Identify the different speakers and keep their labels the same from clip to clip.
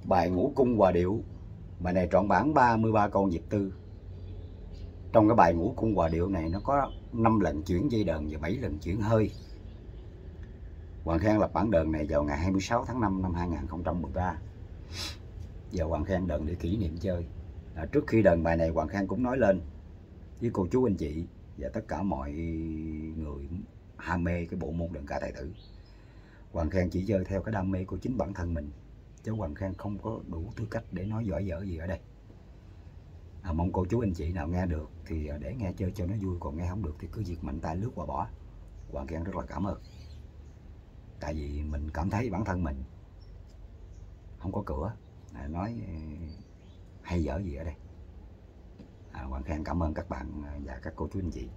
Speaker 1: Bài Ngũ Cung Hòa Điệu. Bài này trọn bản 33 con nhịp tư. Trong cái bài Ngũ Cung Hòa Điệu này nó có 5 lần chuyển dây đờn và 7 lần chuyển hơi. Hoàng Khang lập bản đờn này vào ngày 26 tháng 5 năm 2013. Giờ Hoàng Khang đờn để kỷ niệm chơi. Trước khi đờn bài này, Hoàng Khang cũng nói lên với cô chú anh chị và tất cả mọi người ham mê cái bộ môn đờn ca tài tử. Hoàng Khang chỉ chơi theo cái đam mê của chính bản thân mình, chứ Hoàng Khang không có đủ tư cách để nói giỏi dở gì ở đây. Mong cô chú anh chị nào nghe được thì để nghe chơi cho nó vui, còn nghe không được thì cứ việc mạnh tay lướt qua bỏ. Hoàng Khang rất là cảm ơn. Tại vì mình cảm thấy bản thân mình không có cửa nói hay dở gì ở đây. Hoàng Khang cảm ơn các bạn và các cô chú anh chị.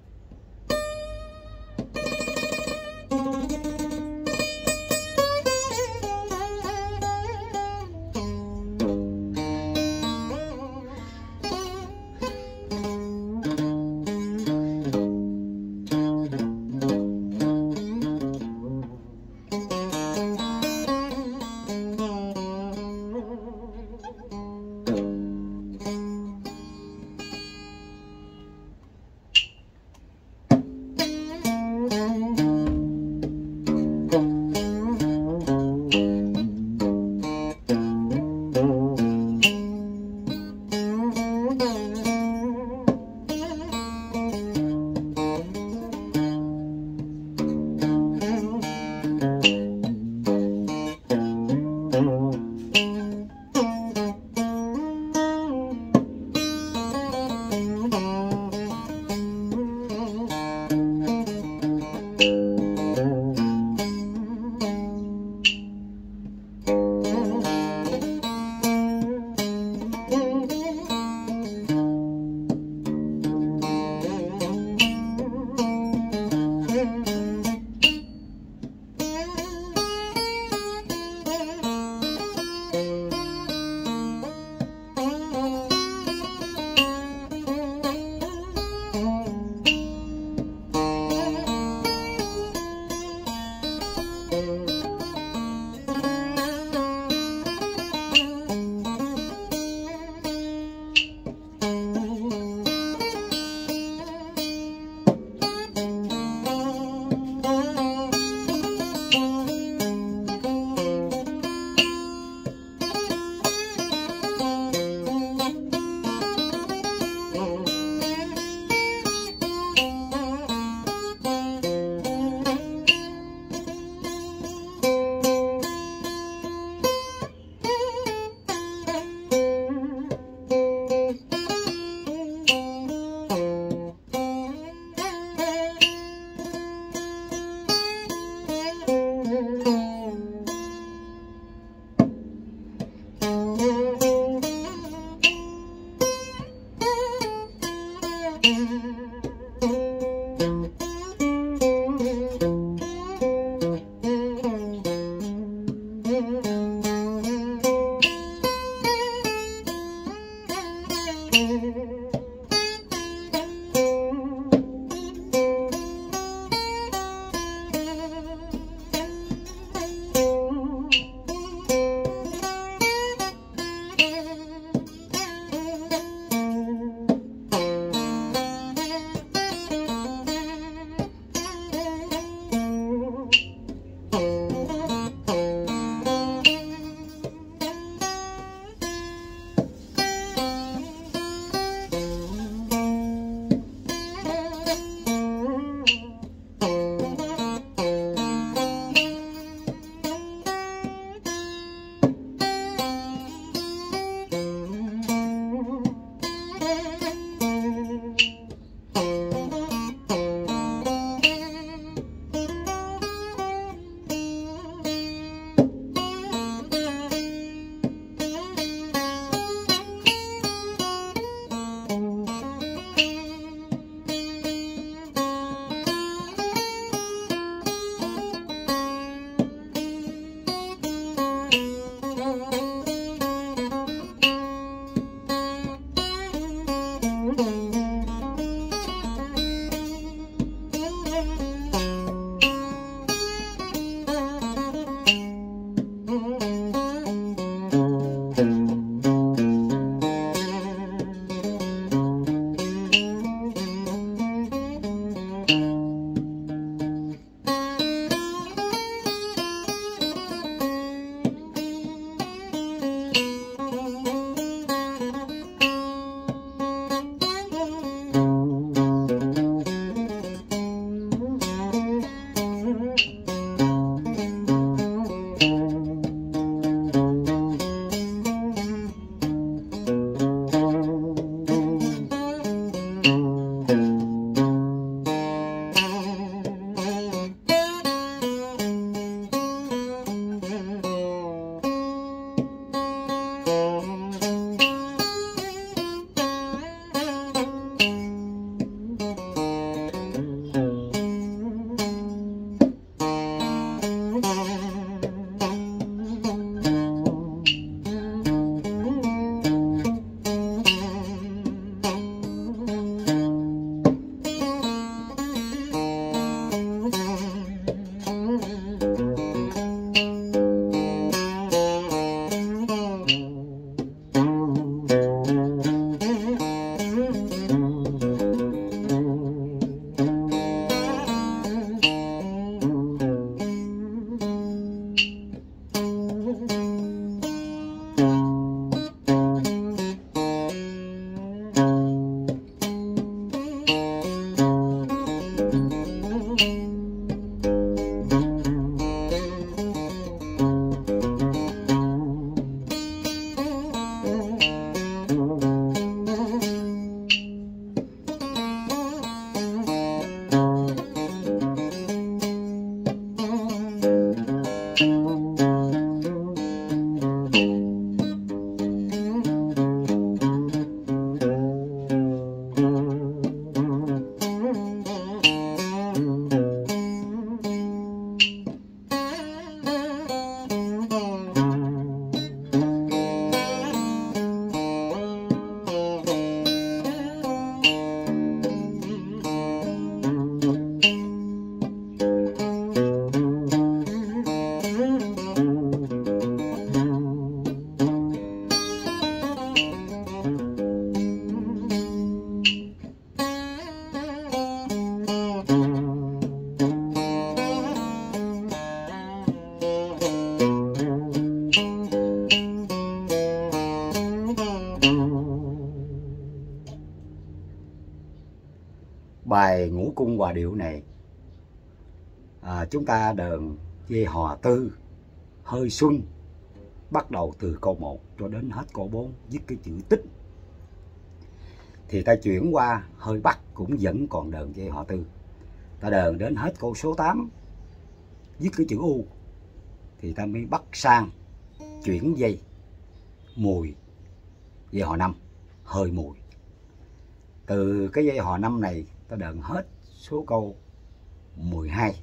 Speaker 1: Bài ngũ cung hòa điệu này chúng ta đờn dây hò tư hơi xuân, bắt đầu từ câu 1 cho đến hết câu 4 viết cái chữ tích. Thì ta chuyển qua hơi bắc cũng vẫn còn đờn dây hò tư. Ta đờn đến hết câu số 8 viết cái chữ u thì ta mới bắt sang chuyển dây mùi, dây hò 5 hơi mùi. Từ cái dây hò 5 này ta đờn hết số câu 12.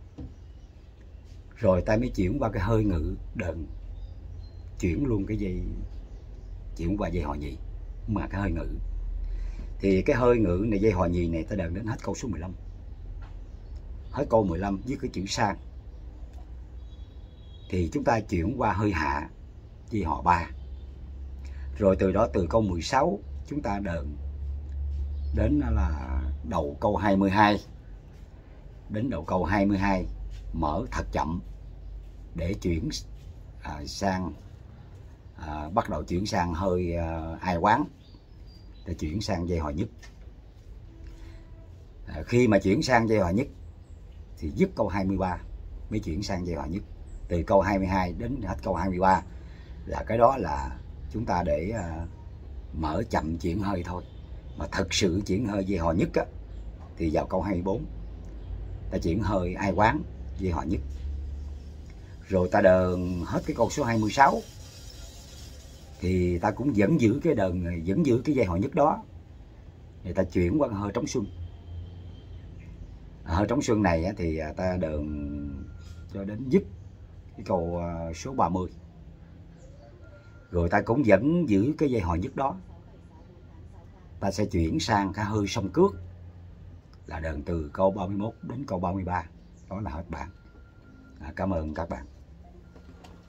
Speaker 1: Rồi ta mới chuyển qua cái hơi ngự, đờn chuyển luôn cái dây, chuyển qua dây hò nhì mà cái hơi ngự. Thì cái hơi ngự này, dây hò nhì này ta đờn đến hết câu số 15. Hết câu 15 với cái chữ sang thì chúng ta chuyển qua hơi hạ, dây hò 3. Rồi từ đó từ câu 16 chúng ta đờn đến là đầu câu 22. Đến đầu câu 22 mở thật chậm để chuyển sang bắt đầu chuyển sang hơi ai quán để chuyển sang dây hò nhất. Khi mà chuyển sang dây hò nhất thì dứt câu 23 mới chuyển sang dây hò nhất. Từ câu 22 đến hết câu 23 là cái đó là chúng ta để mở chậm chuyển hơi thôi. Mà thật sự chuyển hơi dây hò nhất á, thì vào câu 24 ta chuyển hơi ai quán dây hò nhất. Rồi ta đờn hết cái câu số 26 thì ta cũng vẫn giữ cái đờn, vẫn giữ cái dây hò nhất đó. Thì ta chuyển qua hơi trống xuân. Hơi trống xuân này thì ta đờn cho đến dứt cái câu số 30. Rồi ta cũng vẫn giữ cái dây hò nhất đó. Ta sẽ chuyển sang cái hơi song cước là đờn từ câu 31 đến câu 33. Đó là hết bạn. Cảm ơn các bạn.